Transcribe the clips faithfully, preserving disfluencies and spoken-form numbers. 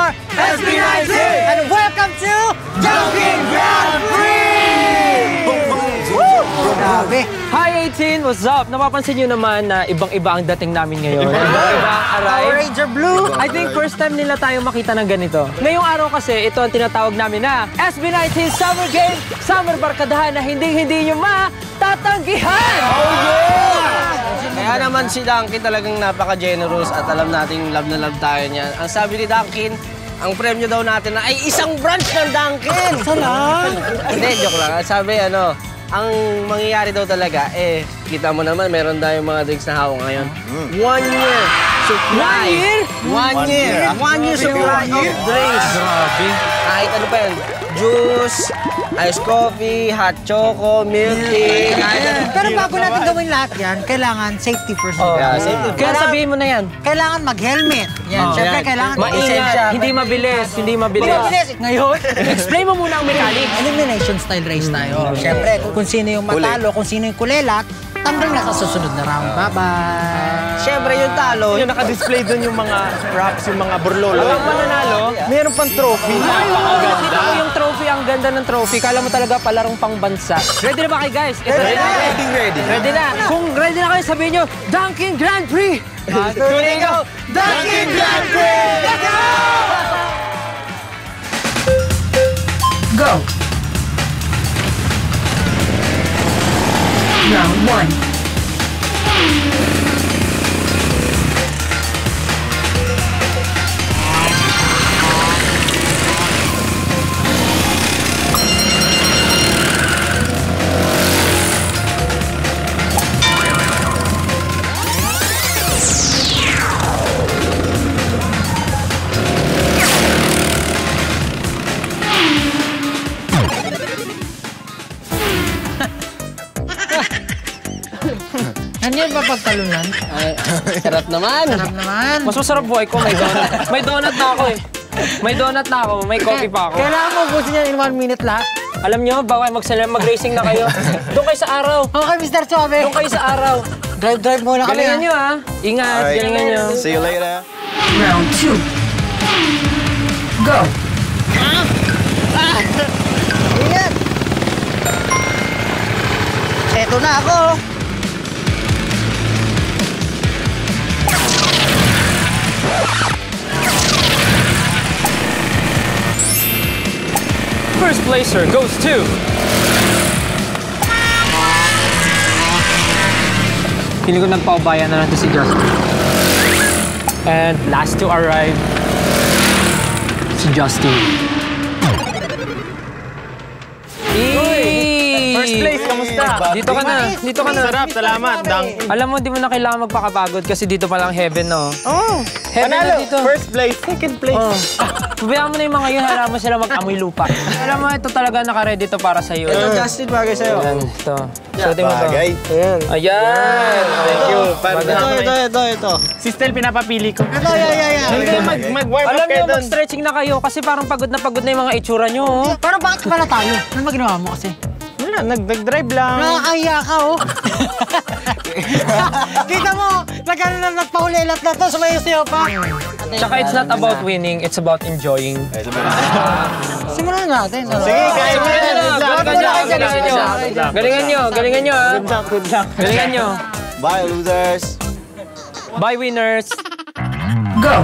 for S B nineteen! And welcome to Dunking Grand Prix! Grabe! Hi eighteen, what's up? Napapansin nyo naman na ibang-iba ang dating namin ngayon. Ibang-iba ang Power arrive. Ranger Blue! I think first time nila tayong makita ng ganito. Ngayong araw kasi, ito ang tinatawag namin na S B nineteen Summer Game, Summer Barkadahan na hindi-hindi nyo matatanggihan! Oh yeah! Kaya naman si Dunkin talagang napaka-generous at alam nating love na love tayo niyan. Ang sabi ni Dunkin, ang premyo daw natin na ay isang branch ng Dunkin! Salam! Hindi, joke lang. Sabi ano, ang mangyayari daw talaga, eh, kita mo naman, meron tayong mga drinks na hawak ngayon. One year supply. One year? One year. One year supply of drinks. Grabe. Kahit ano pa yan, juice, iced coffee, hot choco, milk tea. Pero bago natin gawin lahat yan, kailangan safety first. Oh, Yeah, safety. Kaya sabihin mo na yan. Kailangan mag-helmet. Yan, Oh. syempre kailangan Maingat, hindi mabilis, hindi mabilis. Hindi mabilis. Ngayon, Explain mo muna ang mechanics. elimination style race tayo. Syempre, kung sino yung matalo, kung sino yung kulelat, tanggal na sa susunod na round. Bye-bye! Siyempre yung talo, Yung naka-display doon yung mga wraps, yung mga burlolo. Ang mananalo, Meron pang trophy. Nakita ko yung trophy, ang ganda ng trophy. Kala mo talaga palarong pangbansa. Ready na ba kayo guys? Ito, ready, Ready, ready. ready na. Kung ready na kayo, sabihin nyo, Dunkin Grand Prix! tuloy ko, Dunkin Grand Prix! Go! Round one. Ano yun ba pagtalunan? Ay, sarap naman. Sarap naman. Mas masarap buhay ko, may donut. May donut na ako eh. May donut na ako, may coffee pa ako. Kailangan mo ubusin yan in one minute lahat. Alam nyo, bawal mag-racing na kayo. Doon kayo sa araw. Okay, Mister Suave. Doon kayo sa araw. Drive-drive muna kami. Galingan ha? nyo ha. Ingat, Alright. galingan nyo. See you later. Round two. Go! Ingat! Eto na ako. First placer goes to... Feeling ko nagpaubayan na natin si Justin. And last to arrive, si Justin. First place, kamusta? Dito ka na, dito ka na. Sarap, salamat. Dunk. Alam mo, di mo na kailangan magpakapagod kasi dito pa lang heaven, no? Oh, Heaven na panalo. dito. First place, second place. Oh. Pabayaan mo na yung mga yun, harap mo sila mag-amoy lupa. Alam mo, ito talaga naka-ready to para sa'yo. Ito, Justin, bagay sa'yo. Ayan, ito. Suotin mo to. Bagay. Ayan. Ayan! Thank you. Para Ito, ito, ito, ito. Si Stel, pinapapili ko. Ito, yeah, yeah, yeah. Hindi, mag, mag-warm Alam up kayo niyo, doon. mag-stretching na kayo kasi parang pagod na pagod na yung mga itsura niyo. Oh. Pero bakit pala tayo? Ano ba ginawa mo kasi? Wala, nag-drive lang. Nakakaya ka, oh. Kita mo, nagkano na nagpaulilat na to, sumayo-sayo pa. Tsaka it's not about winning, it's about enjoying. Simulan natin. oh. Sige, kaya mo Galingan nyo, galingan nyo. Galingan nyo, galingan nyo, ha? Good luck, good luck. Galingan nyo. Bye, losers. Bye, winners. Go!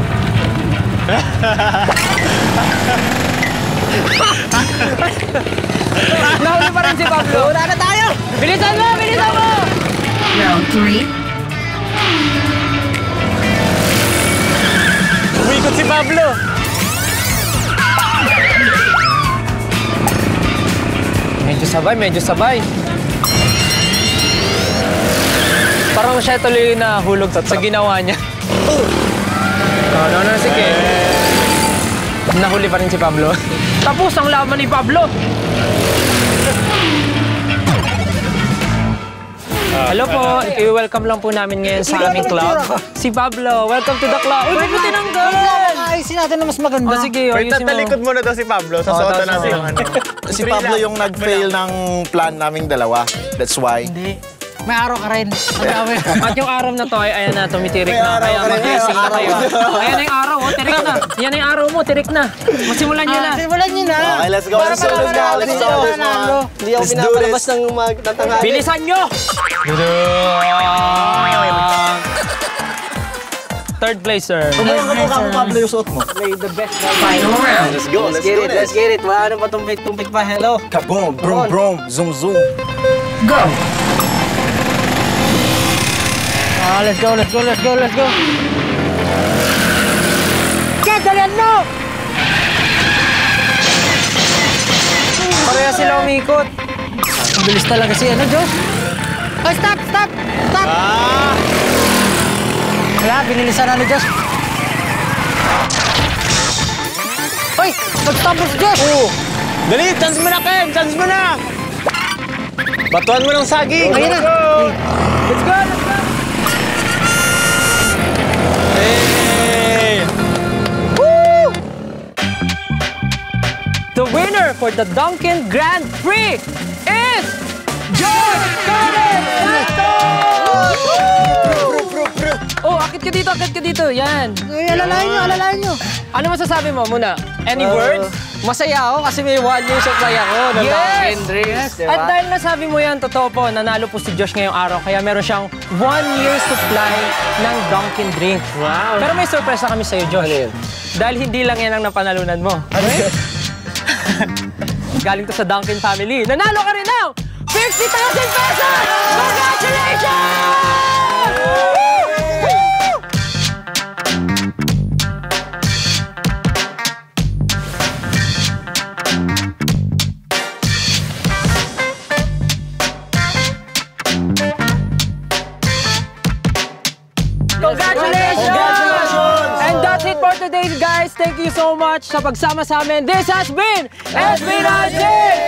Nahuli pa rin si Pablo. Wala na tayo! Bilisan mo, bilisan mo! Round three. Umikot si Pablo. Medyo sabay, medyo sabay. Parang siya tuloy na hulog sa ginawa niya. Oh, no, no, sige. Nahuli pa rin si Pablo. Tapos ang laban ni Pablo. Hello po, i-welcome lang po namin ngayon sa aming club. Si Pablo, welcome to the club. Uy, ba't mo tinanggal? Ayusin natin na mas maganda. Oh, sige, Wait, ayusin mo. tatalikod muna daw si Pablo. Sa Oh, soto tapos namin na. yung ano. Si Pablo yung nag-fail ng plan naming dalawa. That's why. Hindi. May araw ka rin. Ang dami. At yung araw na to ay ayan na, tumitirik May na. araw Kaya ka rin, mag-blessing may na kayo. araw. Ayan na yung araw, oh, tirik na. Yan na yung araw mo, tirik na. Masimulan nyo na. Ah, simulan nyo na. Okay, let's go, Para let's go, let's go, malaman let's natin go, kung let's sino nanalo. Hindi ako Let's do pinapalabas this. ng mga tatanghali. Bilisan nyo! Third placer. Tumulong ka mukha mo, Pablo, yung suot mo. May the best. Final round. Let's go, Let's let's get do it, let's this. get it. Wala na pa tumpik-tumpik pa. Hello. Kaboom, brum, brum, zoom, zoom. Go. Ah, let's go, let's go, let's go, let's go. Jet, dalian mo! Pareha sila umikot. Ang bilis talaga si ano, Josh. Oh, stop, stop, stop! Ah! Wala, binilisan na ni Josh. Hoy, nag-stumble si Josh! Oh! Dali, chance mo na, Ken! Chance mo na! Batuan mo ng saging! Ayun na. Let's go, let's go! Hey! The winner for the Dunkin' Grand Prix is Josh Carter Santos! Oh, akit ka dito, akit ka dito. Yan. Ay, alalayan nyo, alalayan nyo. Ano masasabi mo muna? Any Uh, word? Masaya ako kasi may one year supply ako ng Yes! Dunkin' Drinks. Diba? At dahil nasabi mo yan, totoo po, nanalo po si Josh ngayong araw. Kaya meron siyang one year supply ng Dunkin' Drink. Wow. Pero may surprise na kami sa'yo, Josh. Ano yun? Dahil hindi lang yan ang napanalunan mo. Ano yun? Galing to sa Dunkin' family. Nanalo ka rin ng fifty thousand pesos! Congratulations! Congratulations! Congratulations! And that's it for today, guys. Thank you so much sa pagsama sa amin. This has been S B nineteen!